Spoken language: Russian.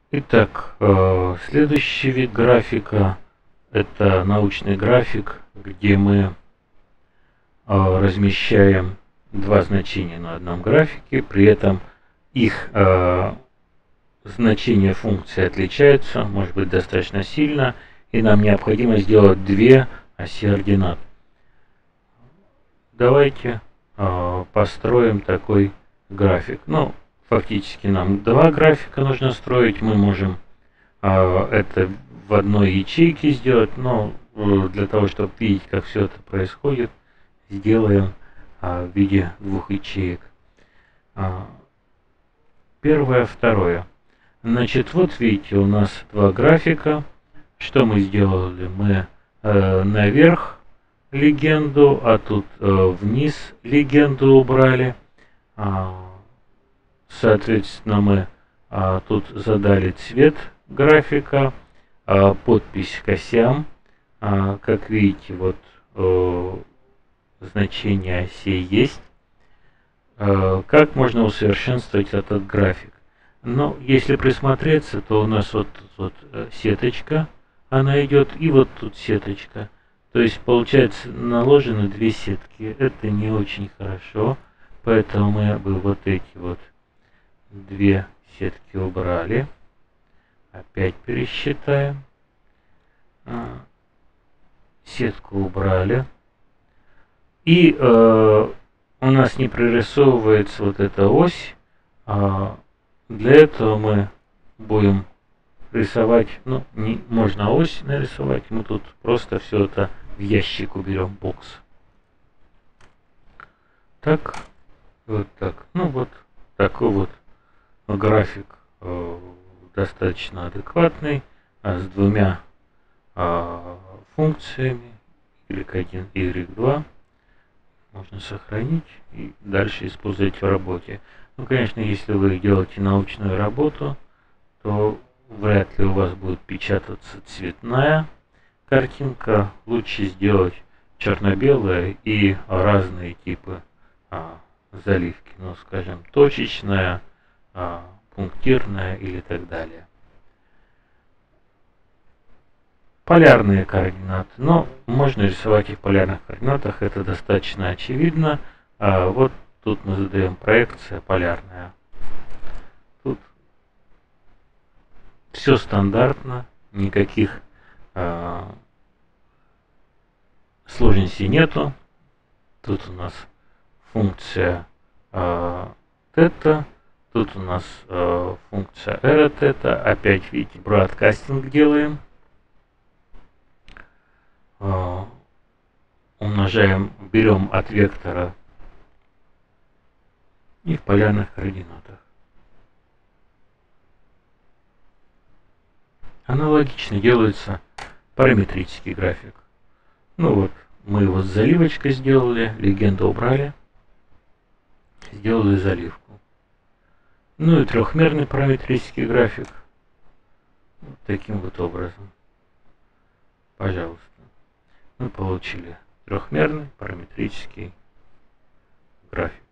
Итак, следующий вид графика — это научный график, где мы размещаем два значения на одном графике, при этом их значения функции отличаются, может быть, достаточно сильно, и нам необходимо сделать две оси ординат. Давайте построим такой график. Ну, фактически нам два графика нужно строить. Мы можем это в одной ячейке сделать, но для того, чтобы видеть, как все это происходит, сделаем в виде двух ячеек. Первое, второе. Значит, вот видите, у нас два графика. Что мы сделали? Мы наверх легенду, а тут вниз легенду убрали. Соответственно, мы тут задали цвет графика, подпись к осям. Как видите, вот значение осей есть. Как можно усовершенствовать этот график? Но если присмотреться, то у нас вот сеточка, она идет, и вот тут сеточка. То есть получается наложены две сетки. Это не очень хорошо, поэтому мы бы вот эти вот две сетки убрали. Опять пересчитаем. Сетку убрали. И у нас не прорисовывается вот эта ось. Для этого мы будем рисовать, ну, можно ось нарисовать, мы тут просто все это в ящик уберем, бокс. Так, вот так. Ну вот такой вот график достаточно адекватный, с двумя функциями, y1 и y2. Можно сохранить и дальше использовать в работе. Ну, конечно, если вы делаете научную работу, то вряд ли у вас будет печататься цветная картинка. Лучше сделать черно-белое и разные типы заливки. Ну, скажем, точечная, пунктирная или так далее. Полярные координаты. Но можно рисовать и в полярных координатах, это достаточно очевидно. Вот тут мы задаем проекция полярная. Тут все стандартно, никаких сложностей нету. Тут у нас функция тета, тут у нас функция r тета. Опять видите, бродкастинг делаем. Умножаем, берем от вектора и в полярных координатах. Аналогично делается параметрический график. Ну вот, мы его с заливочкой сделали, легенду убрали, сделали заливку. Ну и трехмерный параметрический график. Вот таким вот образом. Пожалуйста. Мы получили трехмерный параметрический график.